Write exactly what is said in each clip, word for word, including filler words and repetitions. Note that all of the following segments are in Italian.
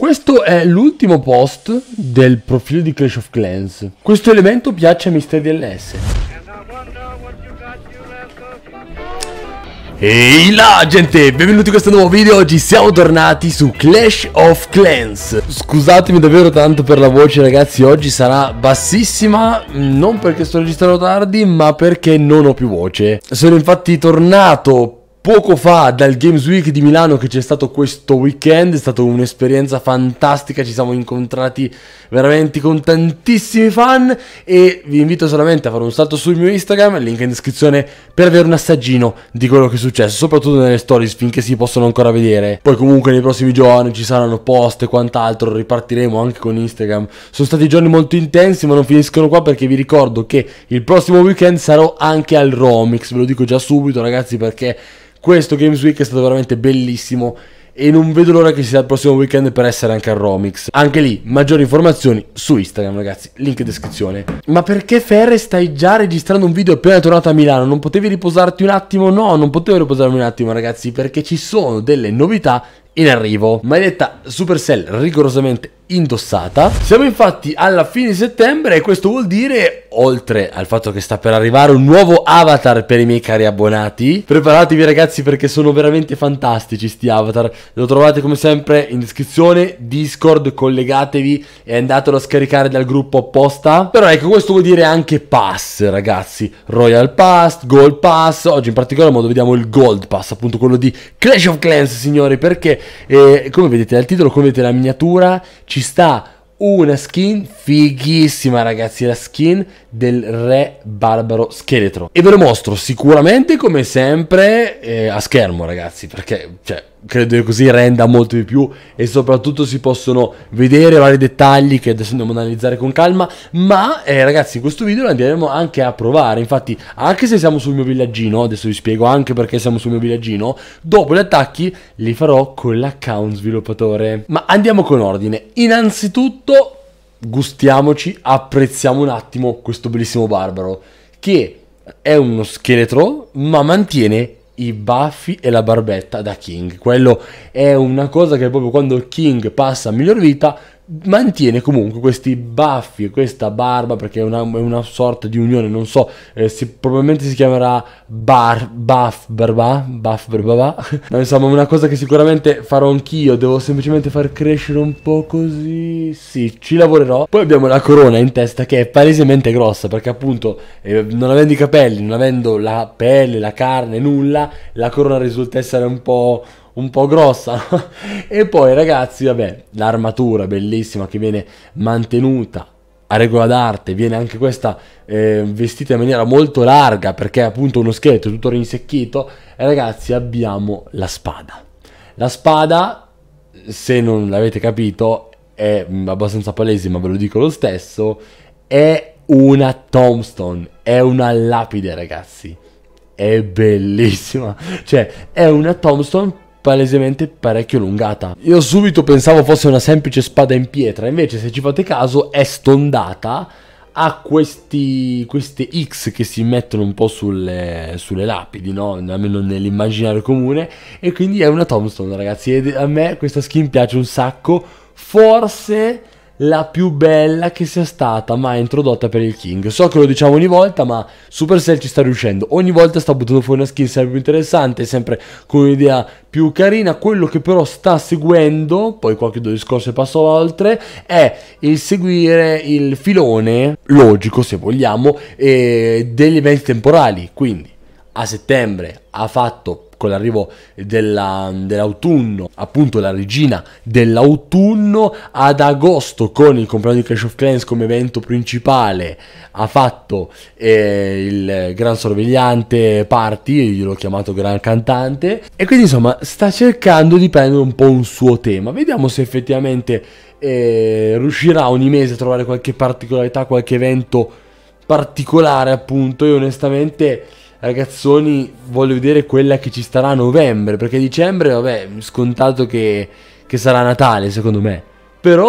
Questo è l'ultimo post del profilo di Clash of Clans. Questo elemento piace a mister D L S. Ehi là gente, benvenuti in questo nuovo video. Oggi siamo tornati su Clash of Clans. Scusatemi davvero tanto per la voce ragazzi, oggi sarà bassissima. Non perché sto registrando tardi, ma perché non ho più voce. Sono infatti tornato poco fa dal Games Week di Milano che c'è stato questo weekend. È stata un'esperienza fantastica, ci siamo incontrati veramente con tantissimi fan. E vi invito solamente a fare un salto sul mio Instagram, link in descrizione, per avere un assaggino di quello che è successo, soprattutto nelle stories finché si possono ancora vedere. Poi comunque nei prossimi giorni ci saranno post e quant'altro, ripartiremo anche con Instagram. Sono stati giorni molto intensi, ma non finiscono qua, perché vi ricordo che il prossimo weekend sarò anche al Romix. Ve lo dico già subito ragazzi, perché questo Games Week è stato veramente bellissimo e non vedo l'ora che sia il prossimo weekend per essere anche al Romix. Anche lì, maggiori informazioni su Instagram ragazzi, link in descrizione. Ma perché Ferre stai già registrando un video appena tornato a Milano? Non potevi riposarti un attimo? No, non potevo riposarmi un attimo ragazzi, perché ci sono delle novità in arrivo. Maglietta Supercell rigorosamente indossata. Siamo infatti alla fine di settembre e questo vuol dire, oltre al fatto che sta per arrivare un nuovo avatar per i miei cari abbonati, preparatevi ragazzi perché sono veramente fantastici sti avatar. Lo trovate come sempre in descrizione, Discord, collegatevi e andatelo a scaricare dal gruppo apposta. Però ecco, questo vuol dire anche pass ragazzi, Royal Pass, Gold Pass. Oggi in particolar modo vediamo il Gold Pass, appunto quello di Clash of Clans signori, perché eh, come vedete dal titolo, come vedete la miniatura, ci sta una skin fighissima ragazzi, la skin del re barbaro scheletro, e ve lo mostro sicuramente come sempre eh, a schermo ragazzi, perché cioè credo che così renda molto di più e soprattutto si possono vedere vari dettagli che adesso andiamo ad analizzare con calma. Ma eh, ragazzi, in questo video lo andremo anche a provare. Infatti, anche se siamo sul mio villaggino, adesso vi spiego anche perché siamo sul mio villaggino, dopo gli attacchi li farò con l'account sviluppatore. Ma andiamo con ordine. Innanzitutto gustiamoci, apprezziamo un attimo questo bellissimo barbaro, che è uno scheletro ma mantiene i baffi e la barbetta da King. Quello è una cosa che proprio quando King passa a miglior vita mantiene comunque questi baffi e questa barba, perché è una, è una sorta di unione, non so, eh, si, probabilmente si chiamerà bar, buff barba, buff barba, ma insomma una cosa che sicuramente farò anch'io, devo semplicemente far crescere un po' così, sì, ci lavorerò. Poi abbiamo la corona in testa che è palesemente grossa, perché appunto eh, non avendo i capelli, non avendo la pelle, la carne, nulla, la corona risulta essere un po' un po' grossa. E poi ragazzi vabbè, l'armatura bellissima che viene mantenuta a regola d'arte, viene anche questa eh, vestita in maniera molto larga, perché è appunto uno scheletro tutto rinsecchito. E ragazzi abbiamo la spada. La spada, se non l'avete capito, è abbastanza palese, ma ve lo dico lo stesso, è una tombstone, è una lapide ragazzi, è bellissima, cioè è una tombstone palesemente parecchio allungata. Io subito pensavo fosse una semplice spada in pietra, invece se ci fate caso è stondata, ha questi queste X che si mettono un po' sulle, sulle lapidi, no? Almeno nell'immaginario comune, e quindi è una tombstone ragazzi, e a me questa skin piace un sacco, forse la più bella che sia stata mai introdotta per il King. So che lo diciamo ogni volta, ma Supercell ci sta riuscendo. Ogni volta sta buttando fuori una skin sempre più interessante, sempre con un'idea più carina. Quello che però sta seguendo, poi qualche discorso e passo oltre, è il seguire il filone logico, se vogliamo, eh, degli eventi temporali. Quindi a settembre ha fatto, con l'arrivo dell'autunno, appunto la regina dell'autunno. Ad agosto, con il compleanno di Clash of Clans come evento principale, ha fatto eh, il Gran Sorvegliante Party, io l'ho chiamato Gran Cantante, e quindi insomma sta cercando di prendere un po' un suo tema. Vediamo se effettivamente eh, riuscirà ogni mese a trovare qualche particolarità, qualche evento particolare appunto. Io onestamente ragazzoni voglio vedere quella che ci starà a novembre, perché dicembre vabbè scontato che, che sarà Natale secondo me. Però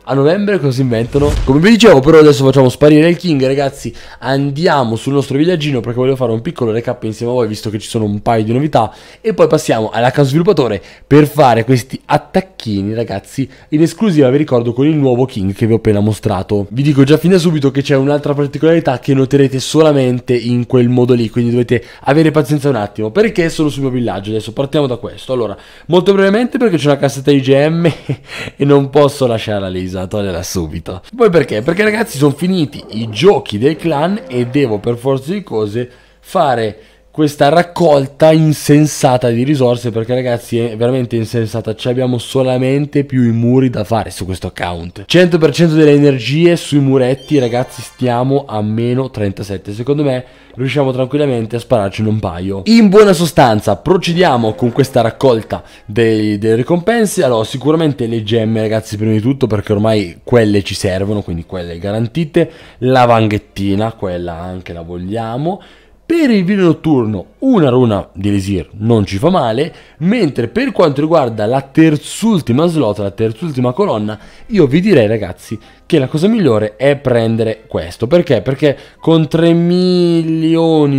A novembre cosa inventano? Come vi dicevo, però adesso facciamo sparire il King, ragazzi. Andiamo sul nostro villaggino perché voglio fare un piccolo recap insieme a voi, visto che ci sono un paio di novità. E poi passiamo alla casa sviluppatore per fare questi attacchini, ragazzi, in esclusiva, vi ricordo, con il nuovo King che vi ho appena mostrato. Vi dico già fin da subito che c'è un'altra particolarità che noterete solamente in quel modo lì, quindi dovete avere pazienza un attimo, perché sono sul mio villaggio. Adesso partiamo da questo. Allora, molto brevemente, perché c'è una cassetta I G M e non posso lasciarla lì, toglierla subito. Poi perché? Perché, ragazzi, sono finiti i giochi del clan e devo per forza di cose fare questa raccolta insensata di risorse, perché, ragazzi, è veramente insensata. Ci abbiamo solamente più i muri da fare su questo account. cento per cento delle energie sui muretti, ragazzi, stiamo a meno trentasette. Secondo me riusciamo tranquillamente a spararcene un paio. In buona sostanza, procediamo con questa raccolta dei, delle ricompense. Allora, sicuramente le gemme, ragazzi, prima di tutto, perché ormai quelle ci servono, quindi quelle garantite. La vanghettina, quella anche la vogliamo. Per il video notturno una runa di Elisir non ci fa male, mentre per quanto riguarda la terzultima slot, la terzultima colonna, io vi direi, ragazzi, che la cosa migliore è prendere questo. Perché? Perché con tre milioni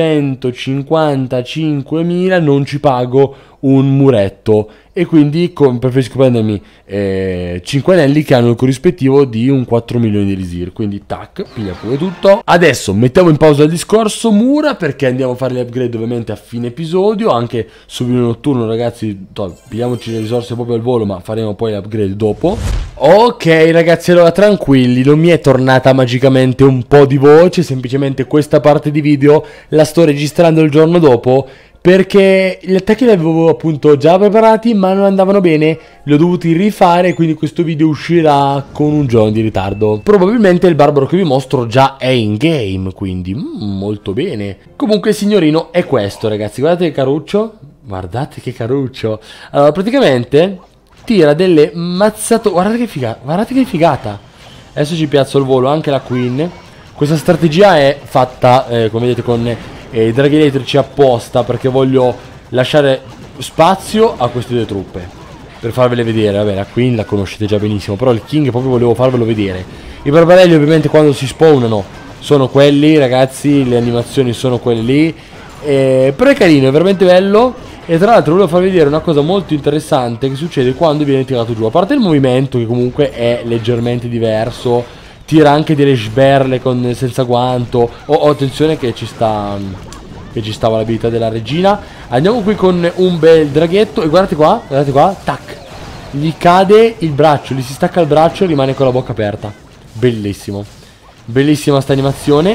duecentocinquantacinquemila non ci pago un muretto, e quindi con, preferisco prendermi eh, cinque anelli che hanno il corrispettivo di un quattro milioni di Elisir. Quindi tac, piglia pure tutto. Adesso mettiamo in pausa il discorso mura, perché andiamo a fare le upgrade ovviamente a fine episodio. Anche su video notturno, ragazzi, to, pigliamoci le risorse proprio al volo, ma faremo poi le upgrade dopo. Ok, ragazzi, allora tranquilli, non mi è tornata magicamente un po' di voce, semplicemente questa parte di video la sto registrando il giorno dopo, perché gli attacchi li avevo appunto già preparati ma non andavano bene, li ho dovuti rifare, quindi questo video uscirà con un giorno di ritardo. Probabilmente il barbaro che vi mostro già è in game, quindi mm, molto bene. Comunque il signorino è questo, ragazzi, guardate che caruccio, guardate che caruccio. Allora, praticamente tira delle mazzato, guardate che figata, guardate che figata. Adesso ci piazzo al volo anche la Queen. Questa strategia è fatta, eh, come vedete, con e i draghi elettrici apposta, perché voglio lasciare spazio a queste due truppe per farvele vedere. Vabbè, la Queen la conoscete già benissimo, però il King proprio volevo farvelo vedere. I barbarelli ovviamente quando si spawnano sono quelli, ragazzi, le animazioni sono quelle lì, e... però è carino, è veramente bello. E tra l'altro volevo farvi vedere una cosa molto interessante che succede quando viene tirato giù. A parte il movimento, che comunque è leggermente diverso, tira anche delle sberle con, senza guanto. Oh, oh, attenzione che ci sta, che ci stava l'abilità della regina. Andiamo qui con un bel draghetto e guardate qua, guardate qua, tac, gli cade il braccio, gli si stacca il braccio e rimane con la bocca aperta. Bellissimo, bellissima sta animazione.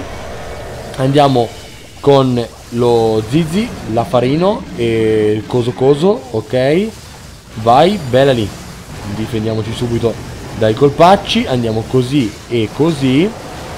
Andiamo con lo Zizi, l'affarino e il coso coso, ok, vai, bella lì. Difendiamoci subito dai colpacci, andiamo così e così.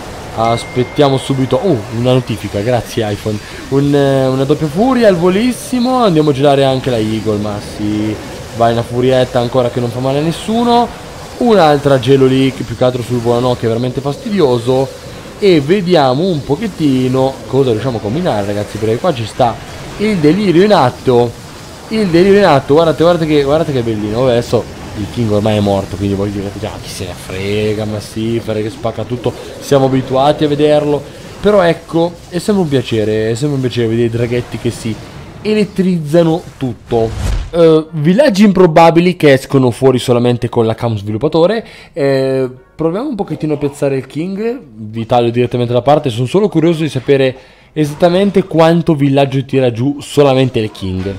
Aspettiamo subito, uh, una notifica, grazie iPhone. Un, una doppia furia al volissimo. Andiamo a girare anche la Eagle, ma sì, vai, una furietta ancora che non fa male a nessuno. Un'altra gelo lì, che più che altro sul volo no, che è veramente fastidioso. E vediamo un pochettino cosa riusciamo a combinare, ragazzi, perché qua ci sta il delirio in atto. Il delirio in atto, guardate, guardate che, guardate che bellino. Vabbè, adesso il King ormai è morto, quindi voi direte già, chi se ne frega, ma sì, fare che spacca tutto, siamo abituati a vederlo. Però ecco, è sempre un piacere, è sempre un piacere vedere i draghetti che si elettrizzano tutto. Uh, villaggi improbabili che escono fuori solamente con l'account sviluppatore. eh, Proviamo un pochettino a piazzare il King. Vi taglio direttamente la parte. Sono solo curioso di sapere esattamente quanto villaggio tira giù solamente il King.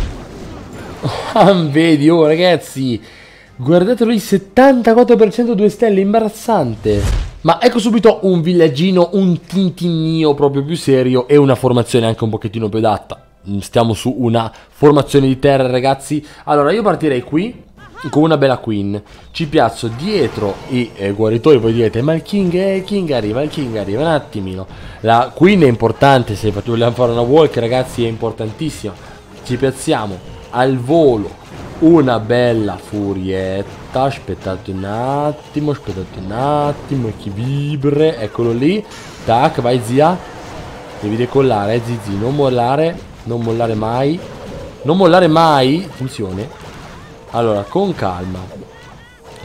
Ah, vedi, oh ragazzi, guardatelo, il settantaquattro per cento due stelle, imbarazzante. Ma ecco subito un villaggino, un tintinnio proprio più serio e una formazione anche un pochettino più adatta. Stiamo su una formazione di terra, ragazzi. Allora io partirei qui con una bella Queen. Ci piazzo dietro i eh, guaritori. Voi direte, ma il King, eh, il King arriva, il King arriva un attimino. La Queen è importante, se vogliamo fare una walk, ragazzi, è importantissima. Ci piazziamo al volo una bella furietta. Aspettate un attimo, aspettate un attimo, equilibre, eccolo lì. Tac, vai zia, devi decollare, eh, zizi, non mollare. Non mollare mai. Non mollare mai. Attenzione. Allora, con calma.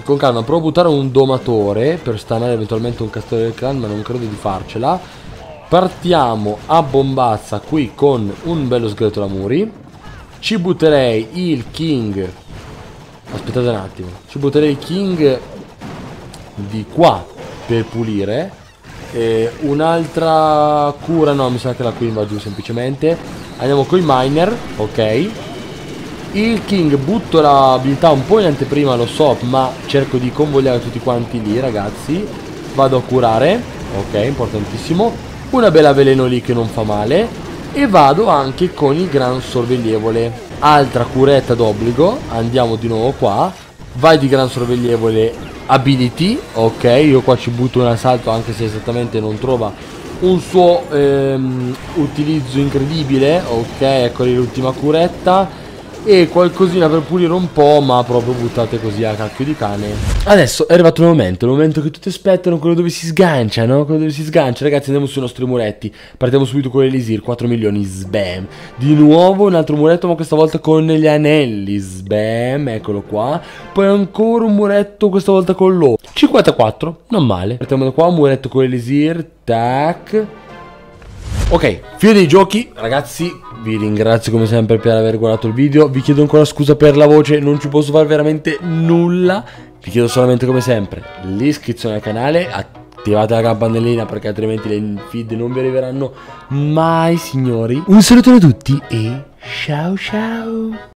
con calma. Provo a buttare un domatore per stanare eventualmente un castello del clan, ma non credo di farcela. Partiamo a bombazza qui con un bello scheletro da muri. Ci butterei il king. Aspettate un attimo. Ci butterei il king di qua per pulire. E un'altra cura, no, mi sa che la queen va giù semplicemente. Andiamo con i miner, ok. Il king butto l'abilità un po' in anteprima, lo so, ma cerco di convogliare tutti quanti lì, ragazzi. Vado a curare, ok, importantissimo. Una bella veleno lì che non fa male. E vado anche con il gran sorveglievole. Altra curetta d'obbligo. Andiamo di nuovo qua. Vai di gran sorveglievole ability, ok. Io qua ci butto un assalto, anche se esattamente non trova un suo ehm, utilizzo incredibile. Ok, ecco lì l'ultima curetta. E qualcosina per pulire un po', ma proprio buttate così a cacchio di cane. Adesso è arrivato il momento, il momento che tutti aspettano, quello dove si sgancia, no? Quello dove si sgancia, ragazzi. Andiamo sui nostri muretti. Partiamo subito con l'Elisir, quattro milioni, sbam. Di nuovo un altro muretto, ma questa volta con gli anelli, sbam, eccolo qua. Poi ancora un muretto, questa volta con l'O. cinquantaquattro, non male. Partiamo da qua, un muretto con l'Elisir, tac. Ok, fine dei giochi, ragazzi, vi ringrazio come sempre per aver guardato il video. Vi chiedo ancora scusa per la voce, non ci posso fare veramente nulla. Vi chiedo solamente come sempre l'iscrizione al canale, attivate la campanellina perché altrimenti le feed non vi arriveranno mai, signori. Un saluto a tutti e ciao ciao.